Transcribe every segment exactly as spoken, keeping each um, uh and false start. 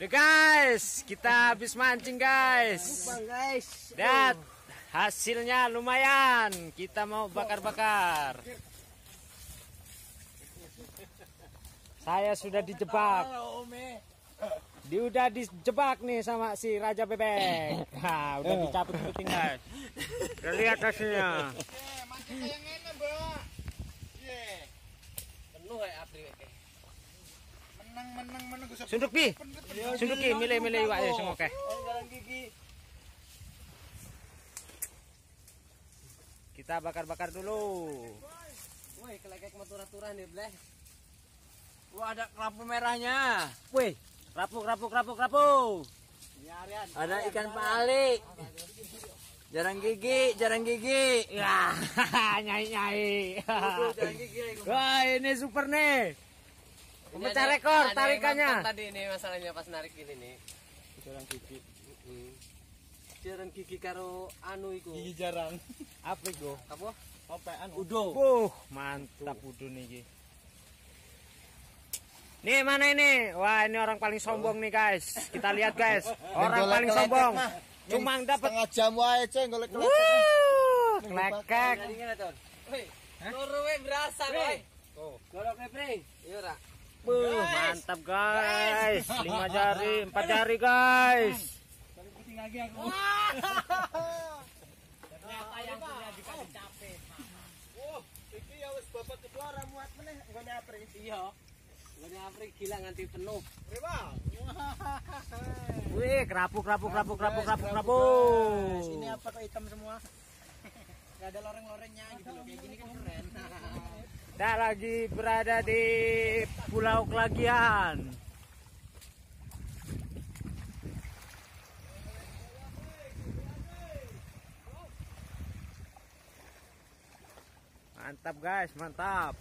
Udah guys, kita habis mancing guys. Lihat hasilnya lumayan. Kita mau bakar-bakar. Saya sudah dijebak. Dia udah dijebak nih sama si Raja Bebek. Nah, udah dicabut puting guys. Udah lihat hasilnya. Sunduk bi, sunduk bi, milih-milih iwak ya semua keh. Kita bakar-bakar dulu. Woi, kelekek mau turah-turah nih, Bleh. Wah, ada kerapu merahnya. Woi, kerapu, kerapu, kerapu, kerapu. Ada ikan palik. Jarang gigi, jarang gigi. Ya, nyai-nyai. Wah, ini super nih. Pemecah rekor tarikannya. Tadi ini masalahnya pas narik ini nih. Jarang gigi. Jarang gigi karo anu iku. Gigi jarang. Apa iku? Apa? Apa anu? Udo. Uh, mantap udo nih. Nih mana ini? Wah, ini orang paling sombong nih guys. Kita lihat guys. Orang paling sombong. Cuma dapat setengah jam wae ceng golek-golek. Wuh, klekek. Woi, luruwe berasa, Boy. Tuh, golok epring. Iya ora? Buh, mantap guys. Lima jari, empat jari guys. Pusing lagi aku. Ternyata yang punya dikasih capek. Oh, iki ya wis babat kedua ora muat meneh nggone apri. Iya. Nggone apri gila nganti penuh. Riba. Wih, kerapu, kerapu, kerapu, kerapu, kerapu, kerapu. Ini apa kok hitam semua? Gak ada loreng-lorengnya gitu loh. Kayak gini kan keren. Kita lagi berada di Pulau Kelagian. Mantap guys, mantap.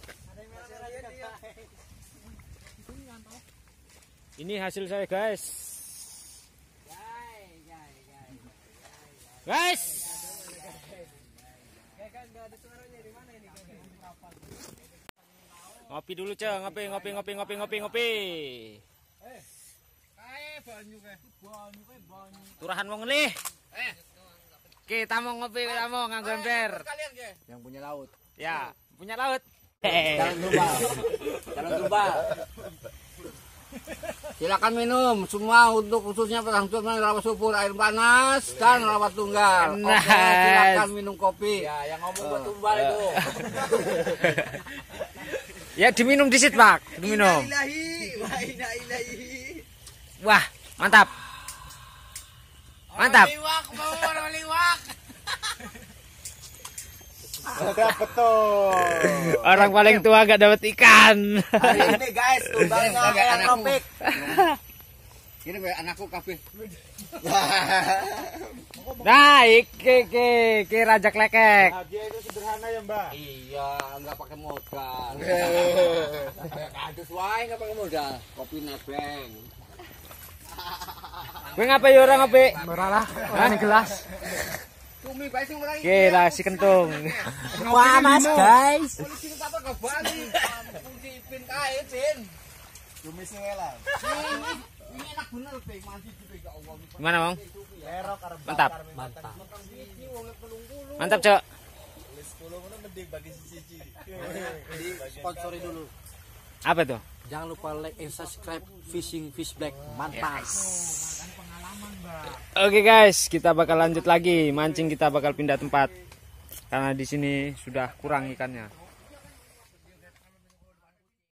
Ini hasil saya guys. Guys. Ngopi dulu ceng, ngopi, ngopi, ngopi, ngopi, ngopi, ngopi. Turahan mau ngelih. Kita mau ngopi, kita mau nganggo ember. Yang punya laut. Ya, punya laut. Jangan lupa. Jangan lupa. Silakan minum semua untuk khususnya perang rawat subur air panas dan rawat tunggal. Oke, silakan minum kopi. Ya, yang ngomong buat tumbal itu. Ya diminum disit Pak, diminum. Wah, mantap. Mantap. Liwak, mau liwak. Dapat tuh. Orang paling tua gak dapat ikan. Hari ini guys, tumbalnya kayak tropik. Ini kayak anakku kafe. Nah, iki iki iki Raja Klekek. Nah, dia itu sederhana ya, Mbak? Iya, enggak pakai modal. Kayak kardus wae enggak pakai modal. Kopi nebeng. Kowe ngapain ya ora ngopi? Ora lah, ora gelas. Cumi bae sing ora iki. Oke, lah si kentung. Panas, guys. Polisi apa enggak bali? Ampun dipin kae, Pin. Cumi sing elang. Ini enak bener, Pin. Mandi gitu ya Allah. Gimana, Bang? Erok arep Mantap. Mantap. Mantap, Cok. sepuluh menit mending bagi siji. Di sponsori dulu. Apa tuh? Jangan lupa like and subscribe Fishing Fish Black. Mantap. Oke guys, kita bakal lanjut lagi mancing, kita bakal pindah tempat karena di sini sudah kurang ikannya.